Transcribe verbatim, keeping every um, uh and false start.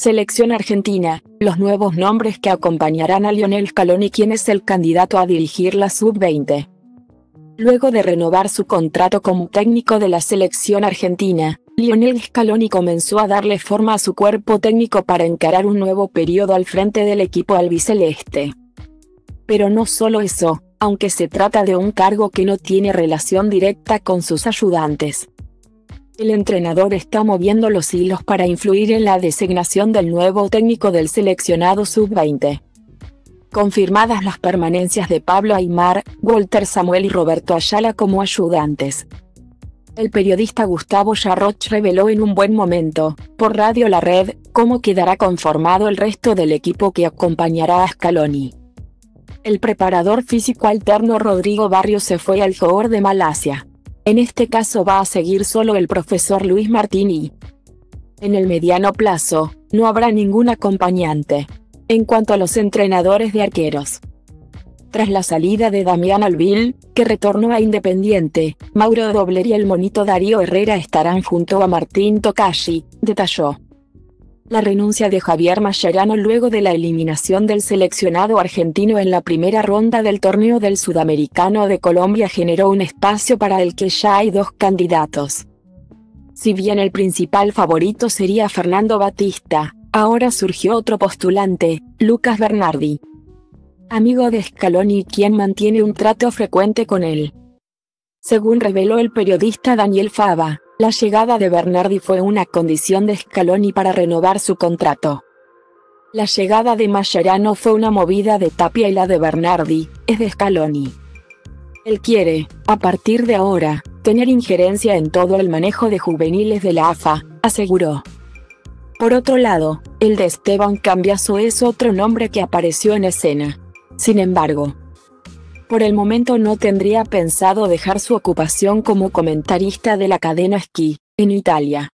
Selección Argentina, los nuevos nombres que acompañarán a Lionel Scaloni, quien es el candidato a dirigir la sub veinte. Luego de renovar su contrato como técnico de la selección argentina, Lionel Scaloni comenzó a darle forma a su cuerpo técnico para encarar un nuevo periodo al frente del equipo albiceleste. Pero no solo eso, aunque se trata de un cargo que no tiene relación directa con sus ayudantes. El entrenador está moviendo los hilos para influir en la designación del nuevo técnico del seleccionado sub veinte. Confirmadas las permanencias de Pablo Aimar, Walter Samuel y Roberto Ayala como ayudantes. El periodista Gustavo Yarroch reveló en Un Buen Momento, por Radio La Red, cómo quedará conformado el resto del equipo que acompañará a Scaloni. El preparador físico alterno Rodrigo Barrios se fue al Johor de Malasia. En este caso va a seguir solo el profesor Luis Martini. En el mediano plazo, no habrá ningún acompañante. En cuanto a los entrenadores de arqueros. Tras la salida de Damián Alvil, que retornó a Independiente, Mauro Dobler y el monito Darío Herrera estarán junto a Martín Tocashi, detalló. La renuncia de Javier Mascherano luego de la eliminación del seleccionado argentino en la primera ronda del torneo del Sudamericano de Colombia generó un espacio para el que ya hay dos candidatos. Si bien el principal favorito sería Fernando Batista, ahora surgió otro postulante, Lucas Bernardi. Amigo de Scaloni, quien mantiene un trato frecuente con él. Según reveló el periodista Daniel Fava, la llegada de Bernardi fue una condición de Scaloni para renovar su contrato. La llegada de Mascherano fue una movida de Tapia y la de Bernardi, es de Scaloni. Él quiere, a partir de ahora, tener injerencia en todo el manejo de juveniles de la A F A, aseguró. Por otro lado, el de Esteban Cambiaso es otro nombre que apareció en escena. Sin embargo, por el momento no tendría pensado dejar su ocupación como comentarista de la cadena Sky, en Italia.